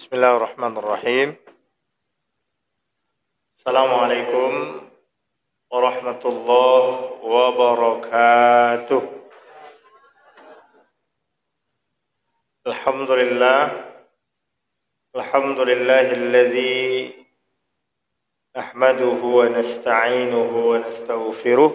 Bismillahirrahmanirrahim. Assalamualaikum warahmatullahi wabarakatuh. Alhamdulillahilladzi nahmaduhu wa nasta'inuhu wa nastaghfiruh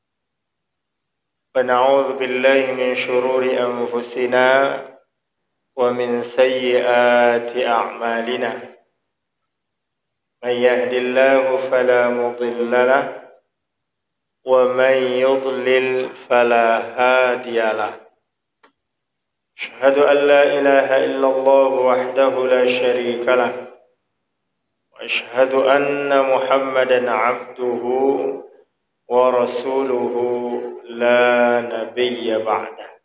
wa na'udzu billahi min syururi anfusina wa min sayyiati a'malina. Man yahdihillahu fala mudilla lahu wa man yudlil fala hadiya lahu. Asyhadu an la ilaha illallah wahdahu la syarika lahu wa asyhadu anna Muhammadan 'abduhu wa rasuluhu la nabiyya ba'dahu.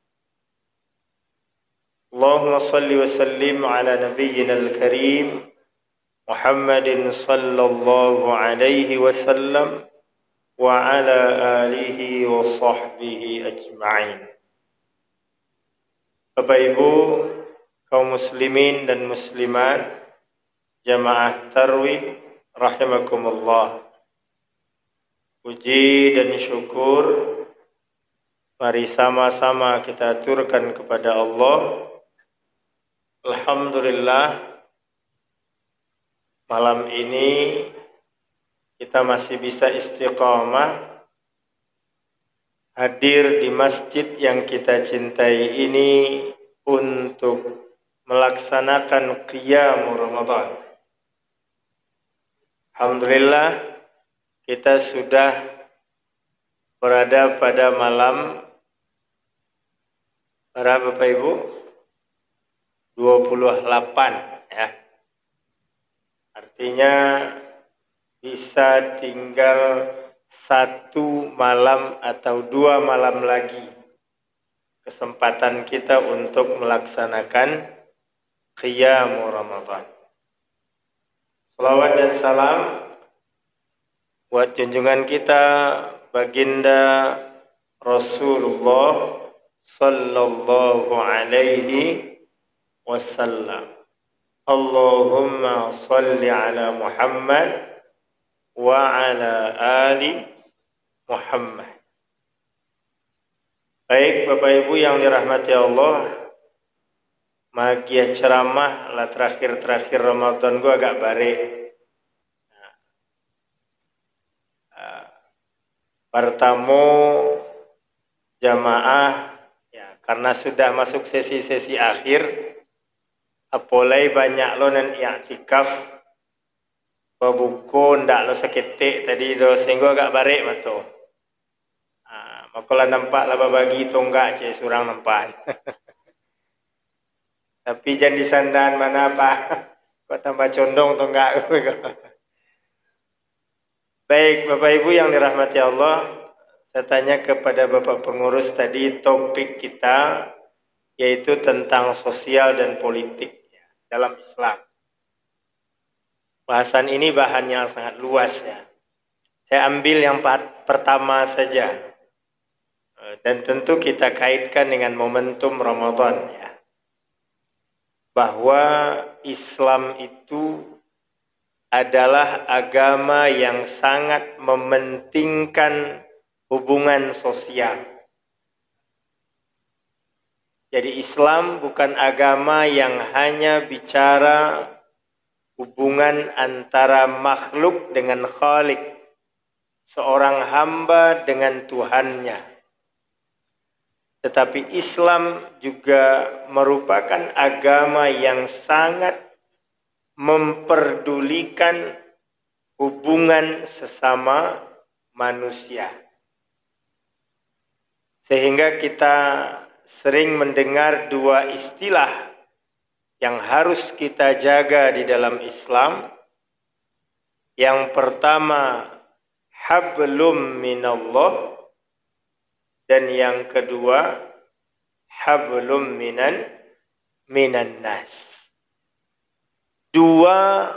Allahumma salli wa sallim ala nabiyyina al-karim Muhammadin sallallahu alaihi wasallam wa ala alihi wa sahbihi ajma'in. Bapak Ibu kaum muslimin dan muslimat jamaah tarwih rahimakumullah. Puji dan syukur mari sama-sama kita aturkan kepada Allah. Alhamdulillah, malam ini kita masih bisa istiqamah hadir di masjid yang kita cintai ini untuk melaksanakan qiyam Ramadan. Alhamdulillah, kita sudah berada pada malam berapa Bapak Ibu? 28 ya. Artinya bisa tinggal 1 malam atau 2 malam lagi kesempatan kita untuk melaksanakan qiyam Ramadan. Salawat dan salam buat junjungan kita baginda Rasulullah sallallahu alaihi wasallam. Allahumma salli ala Muhammad wa ala ali Muhammad. Baik Bapak Ibu yang dirahmati Allah, magiah ceramah lah terakhir Ramadan gua agak barik. Bertamu jamaah ya, karena sudah masuk sesi-sesi akhir. Apolai banyak lo nan i'tikaf babuku ndak lo seketik tadi do sehingga agak barik mato. Makola nampak lah bagi tonggak ce surang nampak. Tapi jangan disandan mana apa. Kau tambah condong tonggak. Baik Bapak Ibu yang dirahmati Allah, saya tanya kepada Bapak pengurus tadi topik kita yaitu tentang sosial dan politik dalam Islam. Bahasan ini bahannya sangat luas ya. Saya ambil yang pertama saja. Dan tentu kita kaitkan dengan momentum Ramadan ya. Bahwa Islam itu adalah agama yang sangat mementingkan hubungan sosial. Jadi Islam bukan agama yang hanya bicara hubungan antara makhluk dengan Khalik, seorang hamba dengan Tuhannya. Tetapi Islam juga merupakan agama yang sangat memperdulikan hubungan sesama manusia. Sehingga kita sering mendengar 2 istilah yang harus kita jaga di dalam Islam. Yang pertama, hablum minallah, dan yang kedua, hablum minan nas. 2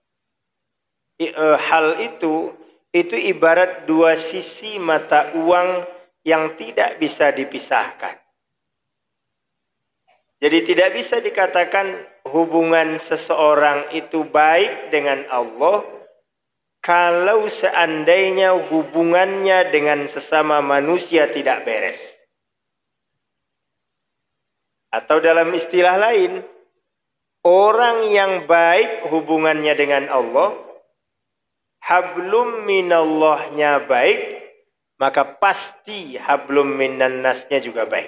hal itu ibarat 2 sisi mata uang yang tidak bisa dipisahkan. Jadi tidak bisa dikatakan hubungan seseorang itu baik dengan Allah kalau seandainya hubungannya dengan sesama manusia tidak beres. Atau dalam istilah lain, orang yang baik hubungannya dengan Allah, hablum minallahnya baik, maka pasti hablum minannasnya juga baik.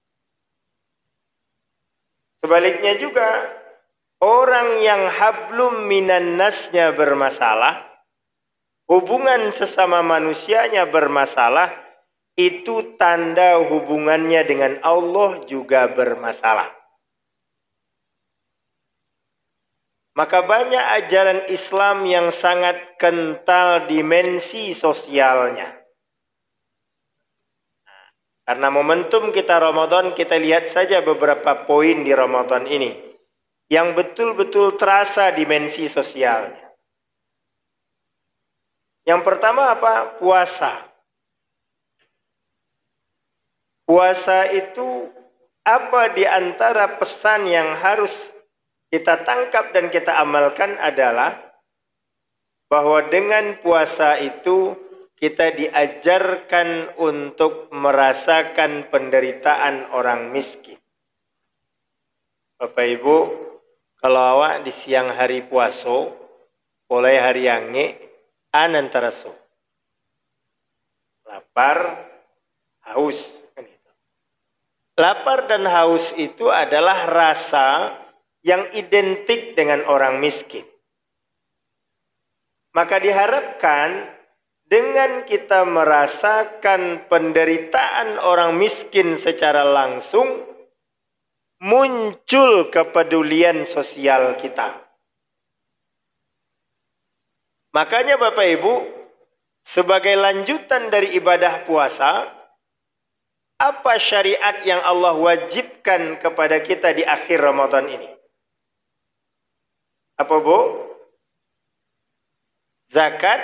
Sebaliknya juga, orang yang hablum minannasnya bermasalah, hubungan sesama manusianya bermasalah, itu tanda hubungannya dengan Allah juga bermasalah. Maka banyak ajaran Islam yang sangat kental dimensi sosialnya. Karena momentum kita Ramadan, kita lihat saja beberapa poin di Ramadan ini yang betul-betul terasa dimensi sosialnya. Yang pertama apa? Puasa. Puasa itu apa di antara pesan yang harus kita tangkap dan kita amalkan adalah bahwa dengan puasa itu kita diajarkan untuk merasakan penderitaan orang miskin. Bapak Ibu, kalau awak di siang hari puasa, mulai hari yange, antara so. Lapar, haus. Lapar dan haus itu adalah rasa yang identik dengan orang miskin. Maka diharapkan dengan kita merasakan penderitaan orang miskin secara langsung, muncul kepedulian sosial kita. Makanya Bapak Ibu, sebagai lanjutan dari ibadah puasa, apa syariat yang Allah wajibkan kepada kita di akhir Ramadan ini? Apa Bu? Zakat,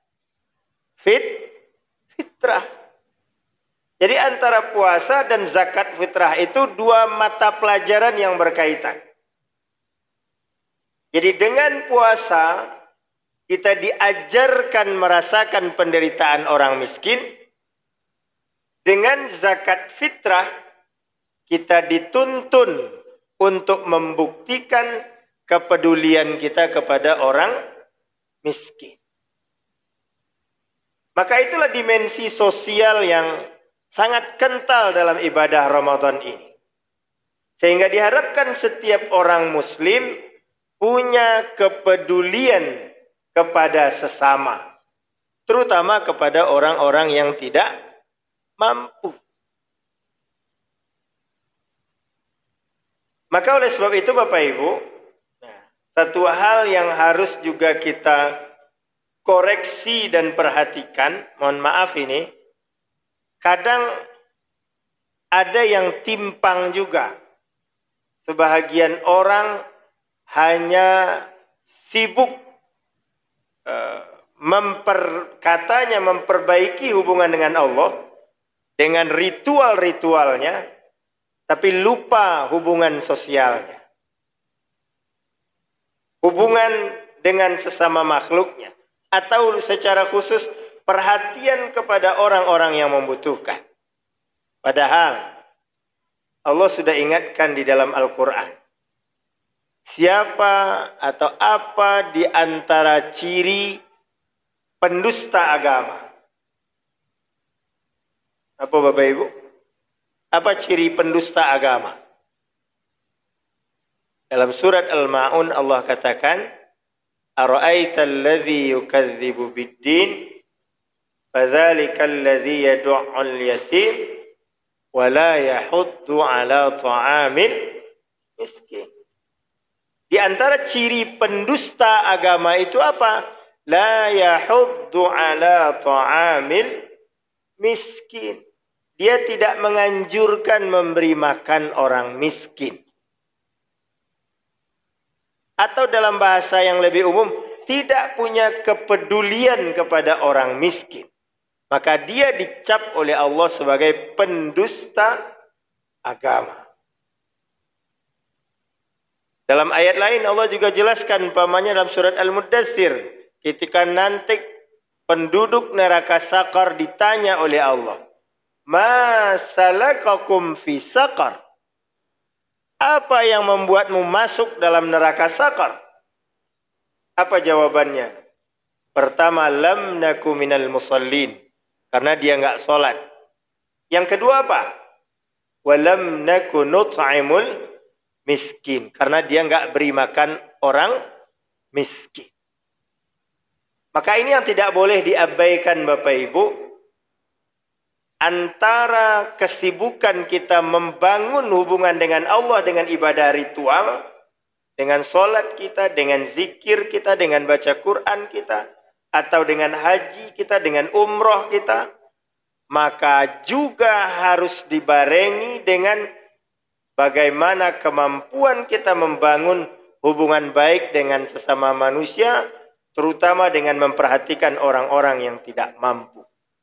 fitrah. Jadi antara puasa dan zakat fitrah itu dua mata pelajaran yang berkaitan. Jadi dengan puasa kita diajarkan merasakan penderitaan orang miskin. Dengan zakat fitrah kita dituntun untuk membuktikan kepedulian kita kepada orang miskin. Maka itulah dimensi sosial yang sangat kental dalam ibadah Ramadan ini. Sehingga diharapkan setiap orang muslim punya kepedulian kepada sesama. Terutama kepada orang-orang yang tidak mampu. Maka oleh sebab itu Bapak Ibu, satu hal yang harus juga kita koreksi dan perhatikan, mohon maaf ini, kadang ada yang timpang juga. Sebahagian orang hanya sibuk memperbaiki hubungan dengan Allah dengan ritual-ritualnya, tapi lupa hubungan sosialnya. Hubungan dengan sesama makhluknya. Atau secara khusus perhatian kepada orang-orang yang membutuhkan. Padahal Allah sudah ingatkan di dalam Al-Quran. Siapa atau apa di antara ciri pendusta agama? Apa Bapak Ibu? Apa ciri pendusta agama? Dalam surat Al-Ma'un Allah katakan, Ara'aita alladhi yukadzibu bid-din, fadzalika alladhi yad'u'ul yatim, wa la yahuddu 'ala ta'amil miskin. Di antara ciri pendusta agama itu apa? La yahuddu 'ala ta'amil miskin. Dia tidak menganjurkan memberi makan orang miskin. Atau dalam bahasa yang lebih umum, tidak punya kepedulian kepada orang miskin. Maka dia dicap oleh Allah sebagai pendusta agama. Dalam ayat lain Allah juga jelaskan umpamanya dalam surat Al-Muddatsir, ketika nanti penduduk neraka Sakar ditanya oleh Allah, "Ma salakakum fi Sakar?" Apa yang membuatmu masuk dalam neraka Sakar? Apa jawabannya? Pertama, lam naku minal musallin, karena dia enggak sholat. Yang kedua apa? Walam naku nut'imul miskin, karena dia enggak beri makan orang miskin. Maka ini yang tidak boleh diabaikan Bapak Ibu. Antara kesibukan kita membangun hubungan dengan Allah dengan ibadah ritual, dengan sholat kita, dengan zikir kita, dengan baca Quran kita, atau dengan haji kita, dengan umroh kita, maka juga harus dibarengi dengan bagaimana kemampuan kita membangun hubungan baik dengan sesama manusia, terutama dengan memperhatikan orang-orang yang tidak mampu.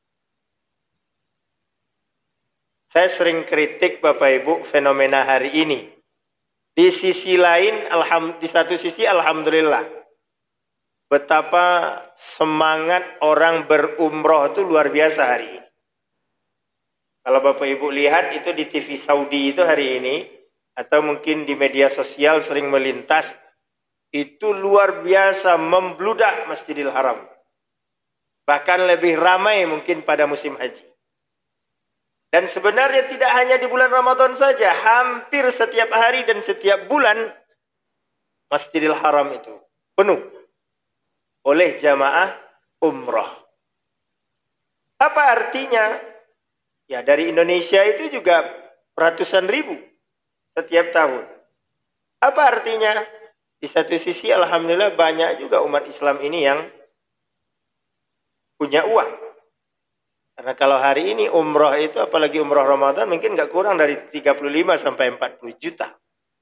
Saya sering kritik Bapak Ibu fenomena hari ini. Di sisi lain, di satu sisi alhamdulillah, betapa semangat orang berumroh itu luar biasa hari ini. Kalau Bapak Ibu lihat itu di TV Saudi itu hari ini, atau mungkin di media sosial sering melintas, itu luar biasa membludak Masjidil Haram. Bahkan lebih ramai mungkin pada musim haji. Dan sebenarnya tidak hanya di bulan Ramadan saja, hampir setiap hari dan setiap bulan Masjidil Haram itu penuh oleh jamaah umrah. Apa artinya? Ya, dari Indonesia itu juga ratusan ribu setiap tahun. Apa artinya? Di satu sisi alhamdulillah banyak juga umat Islam ini yang punya uang. Karena kalau hari ini umroh itu, apalagi umroh Ramadan, mungkin nggak kurang dari 35 sampai 40 juta.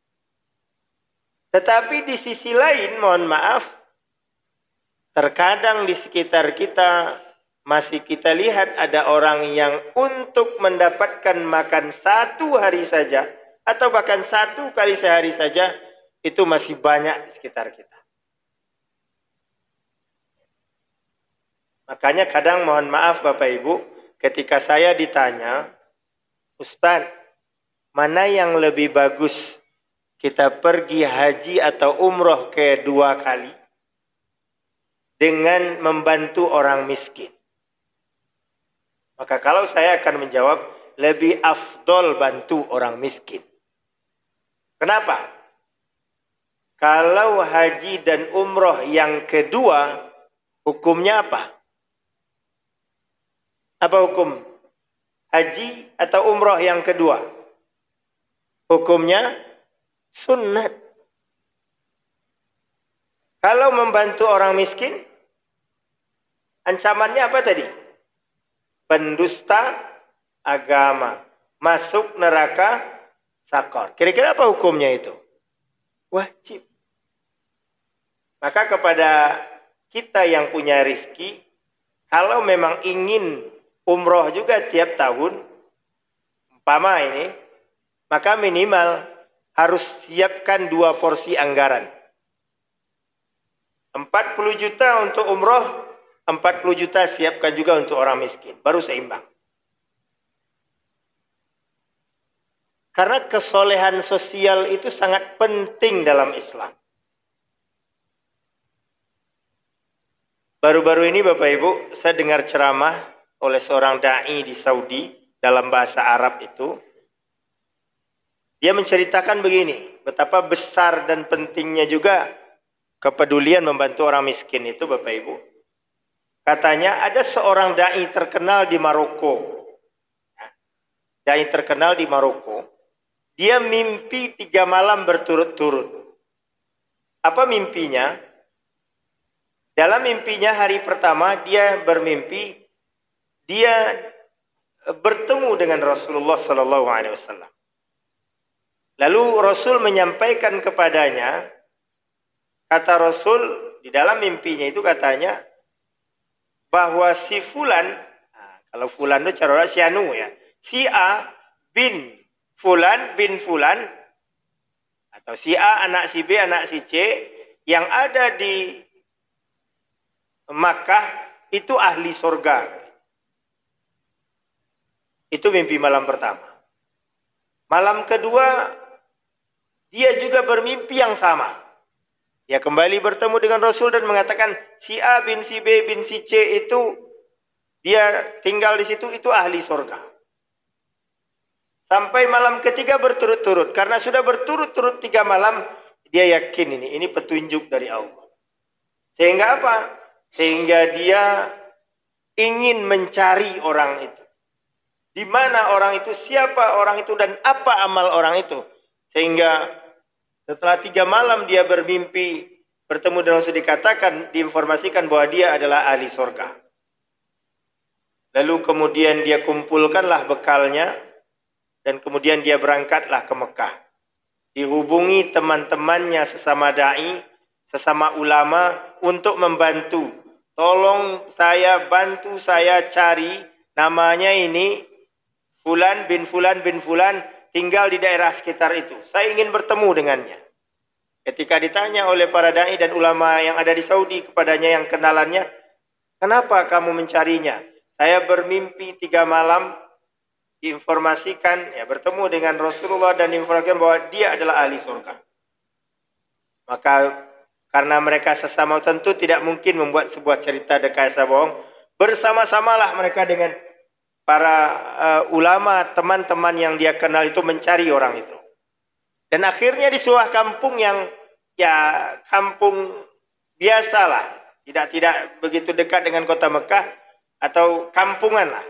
Tetapi di sisi lain, mohon maaf, terkadang di sekitar kita masih kita lihat ada orang yang untuk mendapatkan makan satu hari saja, atau bahkan satu kali sehari saja, itu masih banyak di sekitar kita. Makanya kadang mohon maaf Bapak Ibu, ketika saya ditanya, Ustadz, mana yang lebih bagus? Kita pergi haji atau umroh kedua kali dengan membantu orang miskin. Maka kalau saya akan menjawab, lebih afdol bantu orang miskin. Kenapa? Kalau haji dan umroh yang kedua, hukumnya apa? Apa hukum haji atau umroh yang kedua? Hukumnya sunnat. Kalau membantu orang miskin, ancamannya apa tadi? Pendusta agama, masuk neraka Sakor. Kira-kira apa hukumnya itu? Wajib. Maka kepada kita yang punya rezeki, kalau memang ingin umroh juga tiap tahun, umpama ini, maka minimal harus siapkan 2 porsi anggaran. 40 juta untuk umroh, 40 juta siapkan juga untuk orang miskin. Baru seimbang. Karena kesolehan sosial itu sangat penting dalam Islam. Baru-baru ini Bapak Ibu, saya dengar ceramah oleh seorang da'i di Saudi dalam bahasa Arab itu. Dia menceritakan begini, betapa besar dan pentingnya juga kepedulian membantu orang miskin itu Bapak Ibu. Katanya ada seorang da'i terkenal di Maroko. Da'i terkenal di Maroko. Dia mimpi 3 malam berturut-turut. Apa mimpinya? Dalam mimpinya hari pertama dia bermimpi dia bertemu dengan Rasulullah Sallallahu Alaihi Wasallam. Lalu Rasul menyampaikan kepadanya, kata Rasul di dalam mimpinya itu katanya bahwa si Fulan, kalau Fulan itu cara si Anu ya, si A bin Fulan bin Fulan Atau si A, anak si B, anak si C, yang ada di Makkah itu ahli surga. Itu mimpi malam pertama. Malam kedua, dia juga bermimpi yang sama. Dia kembali bertemu dengan Rasul dan mengatakan, si A bin si B bin si C itu, dia tinggal di situ, itu ahli surga. Sampai malam ketiga berturut-turut. Karena sudah berturut-turut 3 malam, dia yakin ini petunjuk dari Allah. Sehingga apa? Sehingga dia ingin mencari orang itu. Di mana orang itu, siapa orang itu, dan apa amal orang itu. Sehingga setelah 3 malam dia bermimpi bertemu dengan Rasul, dikatakan, diinformasikan bahwa dia adalah ahli surga. Lalu kemudian dia kumpulkanlah bekalnya dan kemudian dia berangkatlah ke Mekah. Dihubungi teman-temannya sesama dai, sesama ulama untuk membantu. Tolong saya, bantu saya cari, namanya ini Fulan bin Fulan bin Fulan, tinggal di daerah sekitar itu. Saya ingin bertemu dengannya. Ketika ditanya oleh para dai dan ulama yang ada di Saudi kepadanya yang kenalannya, kenapa kamu mencarinya? Saya bermimpi 3 malam, diinformasikan, ya bertemu dengan Rasulullah dan diinformasikan bahwa dia adalah ahli surga. Maka karena mereka sesama tentu tidak mungkin membuat sebuah cerita rekayasa bohong. Bersama-samalah mereka dengan para ulama, teman-teman yang dia kenal itu mencari orang itu. Dan akhirnya di sebuah kampung yang ya kampung biasalah, tidak begitu dekat dengan kota Mekah atau kampungan lah.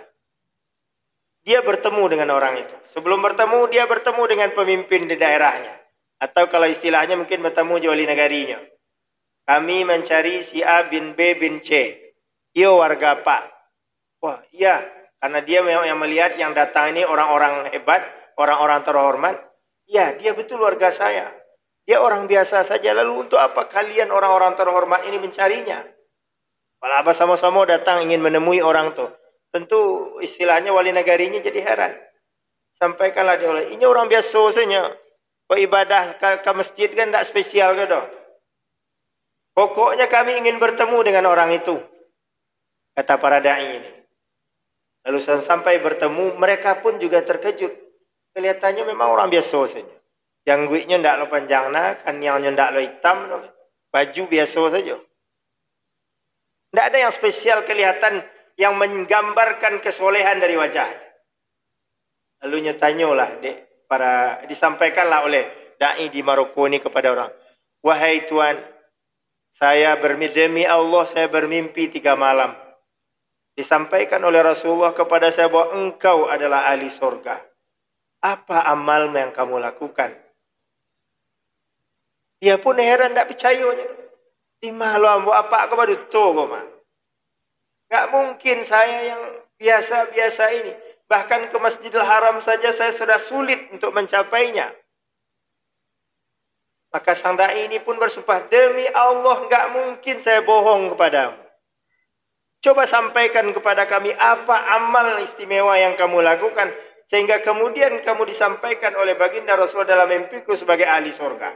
Dia bertemu dengan orang itu. Sebelum bertemu, dia bertemu dengan pemimpin di daerahnya. Atau kalau istilahnya mungkin bertemu wali negarinya. Kami mencari si A bin B bin C. Iyo warga Pak. Wah iya, karena dia yang melihat yang datang ini orang-orang hebat, orang-orang terhormat. Iya, dia betul warga saya. Dia orang biasa saja. Lalu untuk apa kalian orang-orang terhormat ini mencarinya? Kalau sama-sama datang ingin menemui orang tuh. Tentu istilahnya wali negarinya jadi heran. Sampaikanlah dia oleh, ini orang biasa saja. Kok ibadah ke masjid kan tak spesial ke dong? Pokoknya kami ingin bertemu dengan orang itu. Kata para da'i ini. Lalu sampai bertemu, mereka pun juga terkejut. Kelihatannya memang orang biasa saja. Jangguitnya tidak lo panjang, kanyangnya tidak lo hitam, baju biasa saja. Tidak ada yang spesial kelihatan yang menggambarkan kesolehan dari wajah. Lalu nyatanyalah disampaikanlah oleh dai di Maroko ini kepada orang. Wahai Tuan, saya demi Allah saya bermimpi 3 malam. Disampaikan oleh Rasulullah kepada saya bahwa engkau adalah ahli surga. Apa amal yang kamu lakukan? Dia pun heran, tidak percaya. Di malu ambo apa aku baru tahu, mah. Gak mungkin saya yang biasa-biasa ini. Bahkan ke Masjidil Haram saja saya sudah sulit untuk mencapainya. Maka sang dai ini pun bersumpah, demi Allah gak mungkin saya bohong kepadamu. Coba sampaikan kepada kami apa amal istimewa yang kamu lakukan. Sehingga kemudian kamu disampaikan oleh baginda Rasul dalam mimpiku sebagai ahli surga.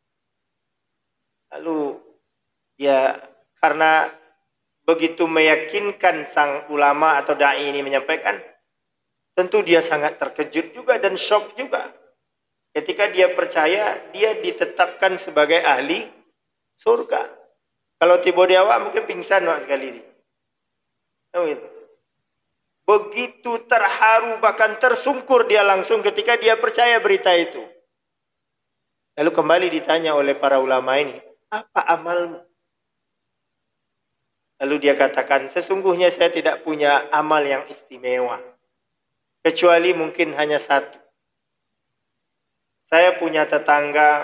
Lalu ya karena begitu meyakinkan sang ulama atau dai ini menyampaikan, tentu dia sangat terkejut juga dan shock juga. Ketika dia percaya, dia ditetapkan sebagai ahli surga. Kalau tiba di awak mungkin pingsan sekali ini. Begitu terharu bahkan tersungkur dia langsung ketika dia percaya berita itu. Lalu kembali ditanya oleh para ulama ini, apa amalmu? Lalu dia katakan, sesungguhnya saya tidak punya amal yang istimewa. Kecuali mungkin hanya satu. Saya punya tetangga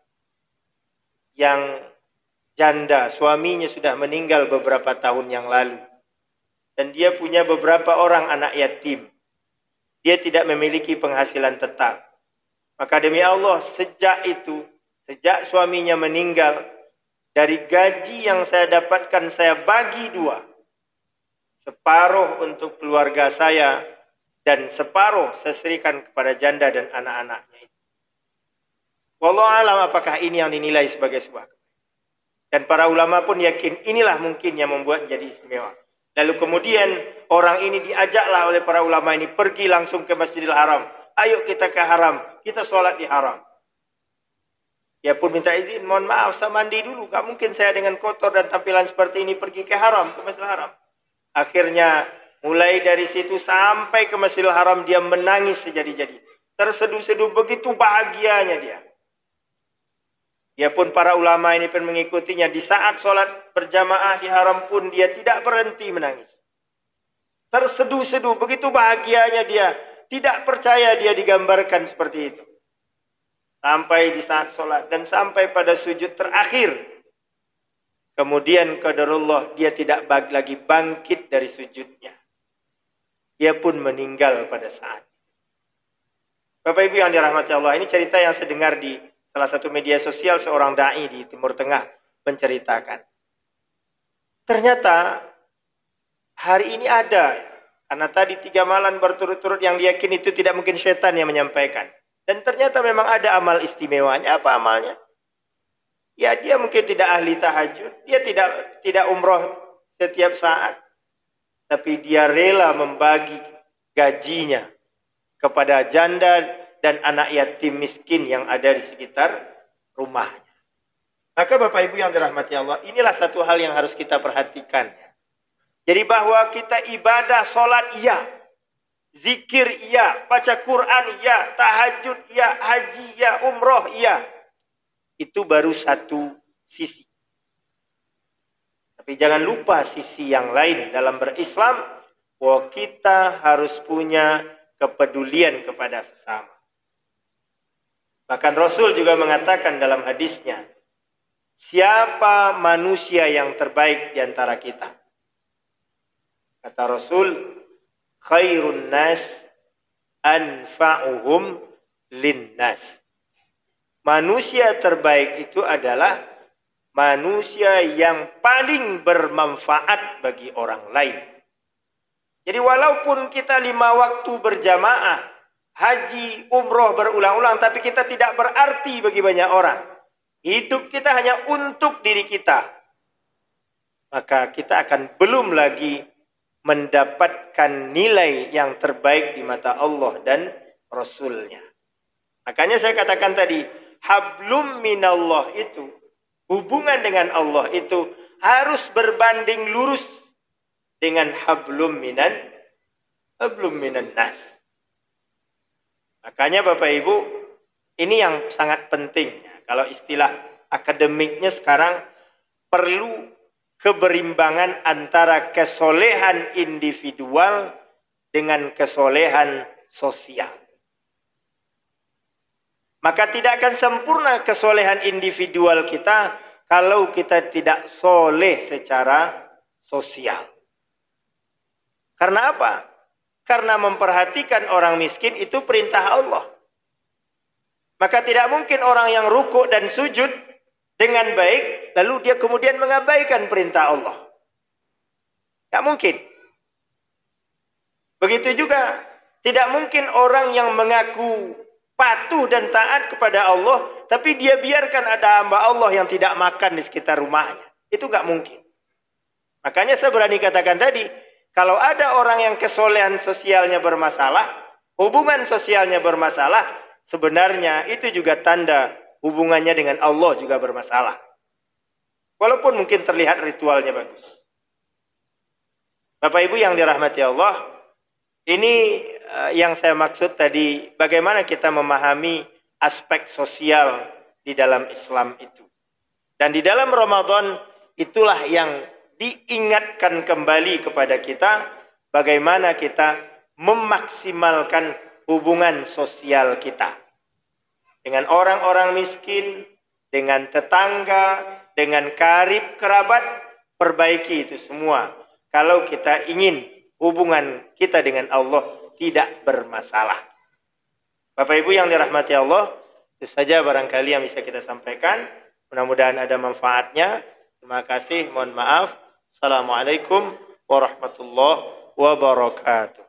yang janda, suaminya sudah meninggal beberapa tahun yang lalu. Dan dia punya beberapa orang anak yatim. Dia tidak memiliki penghasilan tetap. Maka demi Allah, sejak suaminya meninggal, dari gaji yang saya dapatkan, saya bagi 2. Separuh untuk keluarga saya, dan separuh saya serikan kepada janda dan anak-anaknya. Wallahu alam apakah ini yang dinilai sebagai sebuah kebaikan. Dan para ulama pun yakin inilah mungkin yang membuat jadi istimewa. Lalu kemudian orang ini diajaklah oleh para ulama ini pergi langsung ke Masjidil Haram. Ayo kita ke Haram, kita sholat di Haram. Dia pun minta izin, mohon maaf saya mandi dulu. Gak mungkin saya dengan kotor dan tampilan seperti ini pergi ke Haram, ke Masjidil Haram. Akhirnya mulai dari situ sampai ke Masjidil Haram dia menangis sejadi-jadi. Terseduh-seduh begitu bahagianya dia. Dia pun para ulama ini pun mengikutinya. Di saat sholat berjamaah di Haram pun dia tidak berhenti menangis. Terseduh-seduh begitu bahagianya dia. Tidak percaya dia digambarkan seperti itu. Sampai di saat sholat dan sampai pada sujud terakhir. Kemudian qadarullah dia tidak lagi bangkit dari sujudnya. Dia pun meninggal pada saat. Bapak Ibu yang dirahmati Allah, ini cerita yang saya dengar di salah satu media sosial seorang da'i di Timur Tengah menceritakan. Ternyata hari ini ada, karena tadi 3 malam berturut-turut yang diyakini itu tidak mungkin syaitan yang menyampaikan. Dan ternyata memang ada amal istimewanya. Apa amalnya? Ya dia mungkin tidak ahli tahajud, dia tidak umroh setiap saat, tapi dia rela membagi gajinya kepada janda dan anak yatim miskin yang ada di sekitar rumahnya. Maka Bapak Ibu yang dirahmati Allah, inilah satu hal yang harus kita perhatikan. Jadi bahwa kita ibadah, sholat iya, zikir iya, baca Quran iya, tahajud iya, haji iya, umroh iya. Itu baru satu sisi. Tapi jangan lupa sisi yang lain dalam berislam, bahwa kita harus punya kepedulian kepada sesama. Bahkan Rasul juga mengatakan dalam hadisnya, siapa manusia yang terbaik di antara kita? Kata Rasul, khairun nas anfa'uhum linnas. Manusia terbaik itu adalah manusia yang paling bermanfaat bagi orang lain. Jadi walaupun kita 5 waktu berjamaah, haji, umroh berulang-ulang, tapi kita tidak berarti bagi banyak orang. Hidup kita hanya untuk diri kita. Maka kita akan belum lagi mendapatkan nilai yang terbaik di mata Allah dan Rasulnya. Makanya saya katakan tadi, hablum minallah itu, hubungan dengan Allah itu harus berbanding lurus dengan hablum minan nas. Makanya Bapak Ibu, ini yang sangat penting. Kalau istilah akademiknya sekarang, perlu keberimbangan antara kesolehan individual dengan kesolehan sosial. Maka tidak akan sempurna kesolehan individual kita kalau kita tidak soleh secara sosial. Karena apa? Karena memperhatikan orang miskin itu perintah Allah. Maka tidak mungkin orang yang rukuk dan sujud dengan baik, lalu dia kemudian mengabaikan perintah Allah. Tidak mungkin. Begitu juga, tidak mungkin orang yang mengaku patuh dan taat kepada Allah, tapi dia biarkan ada hamba Allah yang tidak makan di sekitar rumahnya. Itu nggak mungkin. Makanya saya berani katakan tadi, kalau ada orang yang kesolehan sosialnya bermasalah, hubungan sosialnya bermasalah, sebenarnya itu juga tanda hubungannya dengan Allah juga bermasalah. Walaupun mungkin terlihat ritualnya bagus. Bapak Ibu yang dirahmati Allah, ini yang saya maksud tadi, bagaimana kita memahami aspek sosial di dalam Islam itu. Dan di dalam Ramadan itulah yang diingatkan kembali kepada kita, bagaimana kita memaksimalkan hubungan sosial kita. Dengan orang-orang miskin, dengan tetangga, dengan karib kerabat, perbaiki itu semua. Kalau kita ingin hubungan kita dengan Allah tidak bermasalah. Bapak Ibu yang dirahmati Allah, itu saja barangkali yang bisa kita sampaikan. Mudah-mudahan ada manfaatnya. Terima kasih, mohon maaf. Assalamualaikum warahmatullahi wabarakatuh.